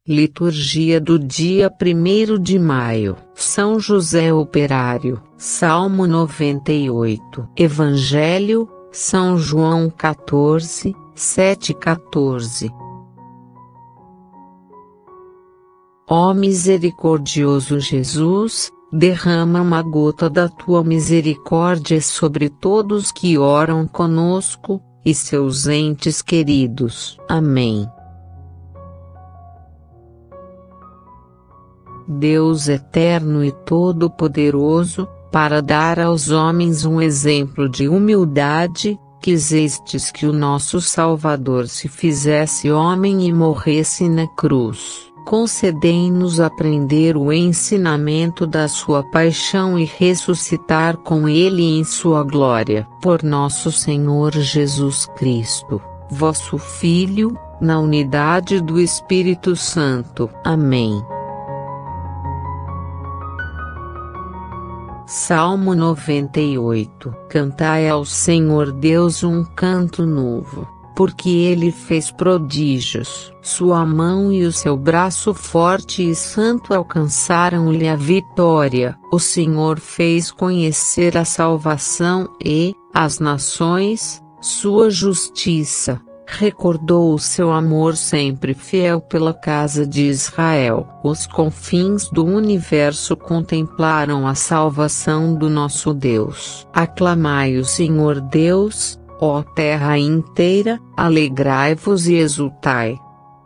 Liturgia do dia 1º de maio. São José Operário. Salmo 98. Evangelho, São João 14, 7-14. Ó misericordioso Jesus, derrama uma gota da tua misericórdia sobre todos que oram conosco, e seus entes queridos. Amém. Deus eterno e todo-poderoso, para dar aos homens um exemplo de humildade, quisestes que o nosso Salvador se fizesse homem e morresse na cruz. Concedei-nos aprender o ensinamento da sua paixão e ressuscitar com ele em sua glória. Por nosso Senhor Jesus Cristo, vosso Filho, na unidade do Espírito Santo. Amém. Salmo 98. Cantai ao Senhor Deus um canto novo, porque Ele fez prodígios. Sua mão e o seu braço forte e santo alcançaram-lhe a vitória. O Senhor fez conhecer a salvação e, às nações, sua justiça. Recordou o seu amor sempre fiel pela casa de Israel. Os confins do universo contemplaram a salvação do nosso Deus. Aclamai o Senhor Deus, ó terra inteira, alegrai-vos e exultai.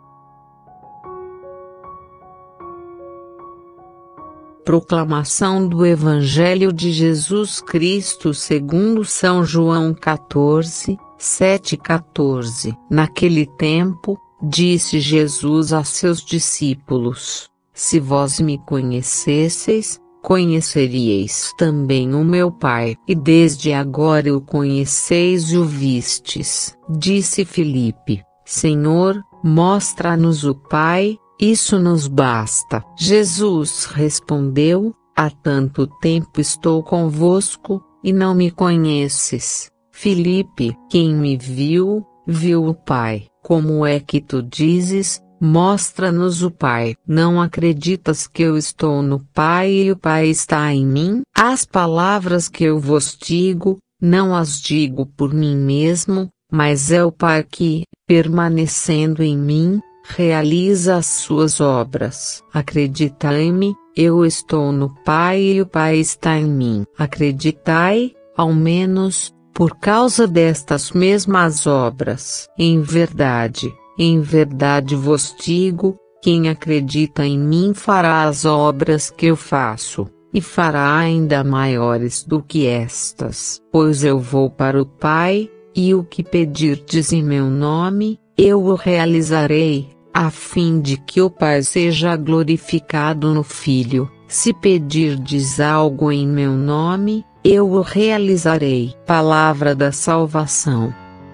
Proclamação do Evangelho de Jesus Cristo segundo São João 14, 7-14. Naquele tempo, disse Jesus a seus discípulos: Se vós me conhecesseis, conheceríeis também o meu Pai. E desde agora o conheceis e o vistes. Disse Filipe: Senhor, mostra-nos o Pai, isso nos basta. Jesus respondeu: Há tanto tempo estou convosco, e não me conheces. Filipe, quem me viu, viu o Pai. Como é que tu dizes: mostra-nos o Pai? Não acreditas que eu estou no Pai e o Pai está em mim? As palavras que eu vos digo, não as digo por mim mesmo, mas é o Pai que, permanecendo em mim, realiza as suas obras. Acreditai-me, eu estou no Pai e o Pai está em mim. Acreditai, ao menos, por causa destas mesmas obras. Em verdade vos digo, quem acredita em mim fará as obras que eu faço, e fará ainda maiores do que estas. Pois eu vou para o Pai, e o que pedirdes em meu nome, eu o realizarei, a fim de que o Pai seja glorificado no Filho. Se pedirdes algo em meu nome, eu o realizarei. Palavra da salvação.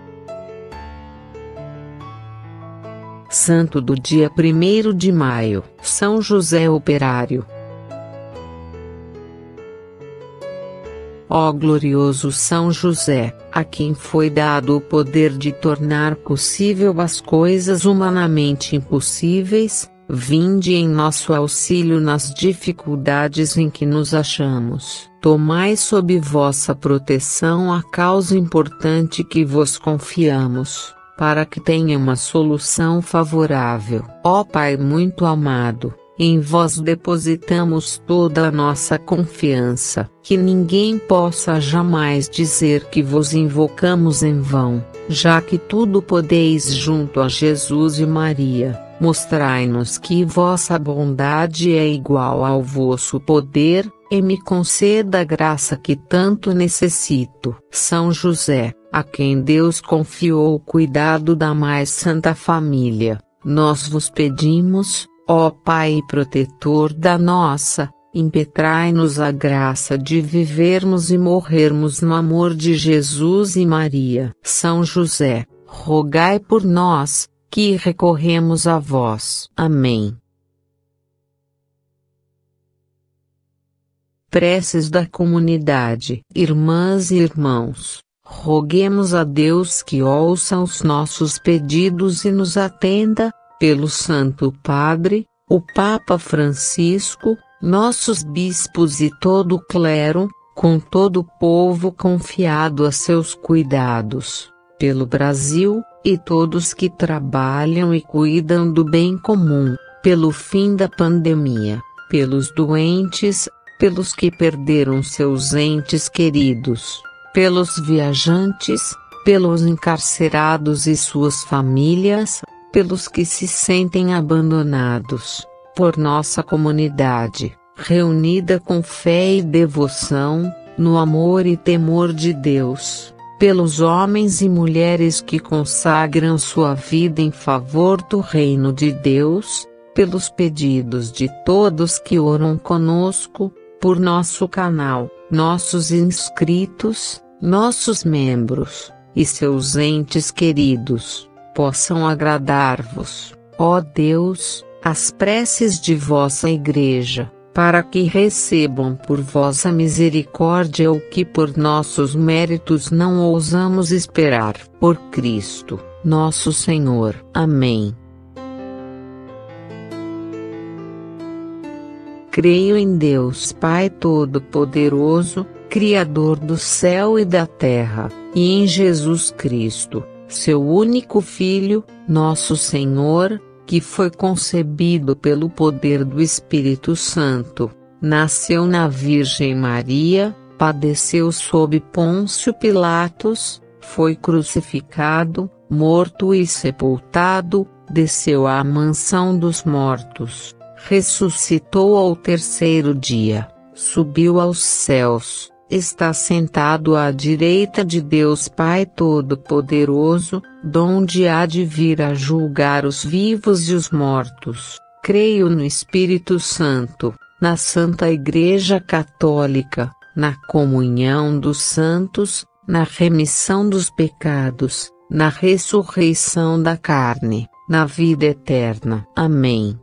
Santo do dia 1º de maio, São José Operário. Ó glorioso São José, a quem foi dado o poder de tornar possível as coisas humanamente impossíveis, vinde em nosso auxílio nas dificuldades em que nos achamos. Tomai sob vossa proteção a causa importante que vos confiamos, para que tenha uma solução favorável. Ó Pai muito amado, em vós depositamos toda a nossa confiança, que ninguém possa jamais dizer que vos invocamos em vão, já que tudo podeis junto a Jesus e Maria. Mostrai-nos que vossa bondade é igual ao vosso poder, e me conceda a graça que tanto necessito. São José, a quem Deus confiou o cuidado da mais santa família, nós vos pedimos, ó Pai e protetor da nossa, impetrai-nos a graça de vivermos e morrermos no amor de Jesus e Maria. São José, rogai por nós, que recorremos a vós. Amém. Preces da comunidade. Irmãs e irmãos, roguemos a Deus que ouça os nossos pedidos e nos atenda, pelo Santo Padre, o Papa Francisco, nossos bispos e todo o clero, com todo o povo confiado a seus cuidados, pelo Brasil, e todos que trabalham e cuidam do bem comum, pelo fim da pandemia, pelos doentes, pelos que perderam seus entes queridos, pelos viajantes, pelos encarcerados e suas famílias, pelos que se sentem abandonados, por nossa comunidade, reunida com fé e devoção, no amor e temor de Deus, pelos homens e mulheres que consagram sua vida em favor do reino de Deus, pelos pedidos de todos que oram conosco, por nosso canal, nossos inscritos, nossos membros, e seus entes queridos, possam agradar-vos, ó Deus, as preces de vossa Igreja, para que recebam por vossa misericórdia o que por nossos méritos não ousamos esperar, por Cristo, nosso Senhor. Amém. Creio em Deus Pai Todo-Poderoso, Criador do céu e da terra, e em Jesus Cristo, seu único Filho, nosso Senhor, que foi concebido pelo poder do Espírito Santo, nasceu na Virgem Maria, padeceu sob Pôncio Pilatos, foi crucificado, morto e sepultado, desceu à mansão dos mortos, ressuscitou ao terceiro dia, subiu aos céus, está sentado à direita de Deus Pai Todo-Poderoso, donde há de vir a julgar os vivos e os mortos. Creio no Espírito Santo, na Santa Igreja Católica, na comunhão dos santos, na remissão dos pecados, na ressurreição da carne, na vida eterna. Amém.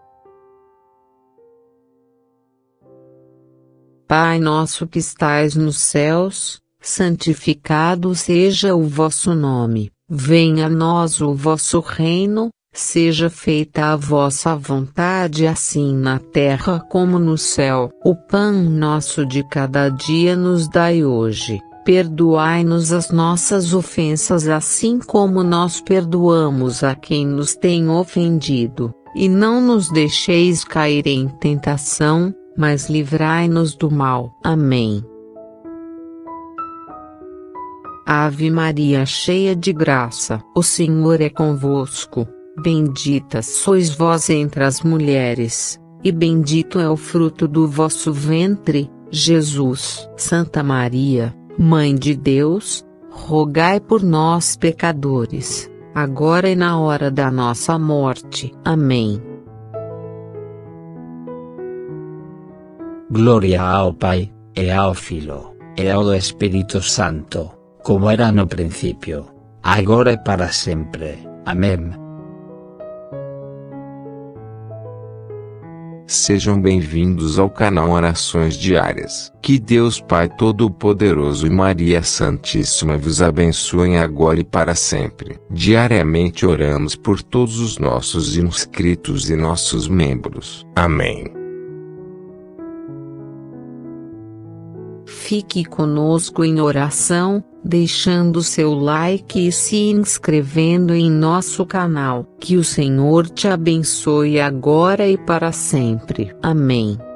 Pai nosso que estais nos céus, santificado seja o vosso nome, venha a nós o vosso reino, seja feita a vossa vontade assim na terra como no céu. O pão nosso de cada dia nos dai hoje, perdoai-nos as nossas ofensas assim como nós perdoamos a quem nos tem ofendido, e não nos deixeis cair em tentação, mas livrai-nos do mal. Amém. Ave Maria, cheia de graça, o Senhor é convosco, bendita sois vós entre as mulheres, e bendito é o fruto do vosso ventre, Jesus. Santa Maria, Mãe de Deus, rogai por nós pecadores, agora e na hora da nossa morte. Amém. Gloria ao Pai, e ao Filho, e ao Espírito Santo, como era no princípio, agora e para sempre. Amém. Sejam bem-vindos ao canal Orações Diárias. Que Deus Pai Todo-Poderoso e Maria Santíssima vos abençoem agora e para sempre. Diariamente oramos por todos os nossos inscritos e nossos membros. Amém. Fique conosco em oração, deixando seu like e se inscrevendo em nosso canal. Que o Senhor te abençoe agora e para sempre. Amém.